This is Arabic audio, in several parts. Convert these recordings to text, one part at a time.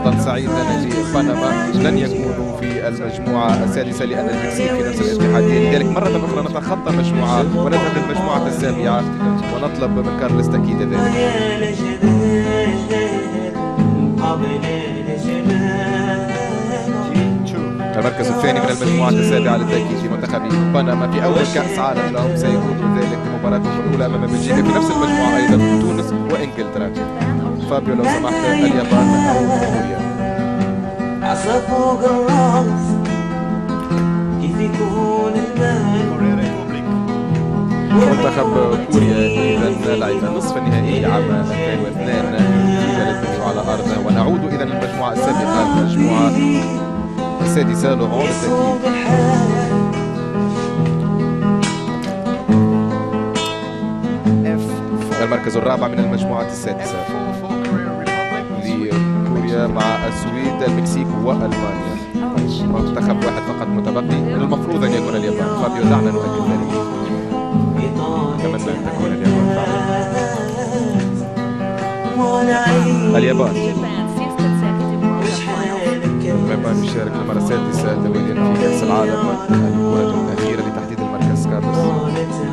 حظا سعيدا لبنما، لن يكونوا في المجموعة السادسة لأن المكسيك في نفس الاتحادية، لذلك مرة أخرى نتخطى مجموعة ونذهب للمجموعة السابعة ونطلب من كارلوس تأكيد ذلك. المركز الثاني من المجموعة السابعة للتأكيد لمنتخب بنما في أول كأس عالم لهم، سيكون ذلك مباراتهم الأولى أمام بلجيكا في نفس المجموعة أيضا، تونس وإنجلترا. فابيو لو سمحت، اليابان أو كوريا. منتخب كوريا إذا لعب نصف النهائي عام 2002 في بلد بيرو على أرضه. ونعود إذا للمجموعة السابقة، المجموعة السادسة لوران بالتأكيد. المركز الرابع من المجموعة السادسة لكوريا مع السويد، المكسيك وألمانيا. منتخب واحد فقط متبقي، المفروض أن يكون اليابان. فابيو دعنا نؤكد ذلك، أتمنى أن تكون اليابان فعلا. اليابان يشارك للمرة السادسة تواليا في كأس العالم، الكرة الأخيرة لتحديد المركز. كارلوس.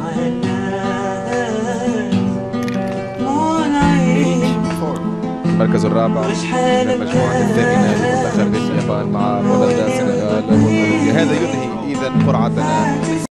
المركز الرابع من المجموعة الثامنة لمنتخب اليابان مع بولندا، السنغال وكولومبيا. هذا ينهي إذا قرعتنا.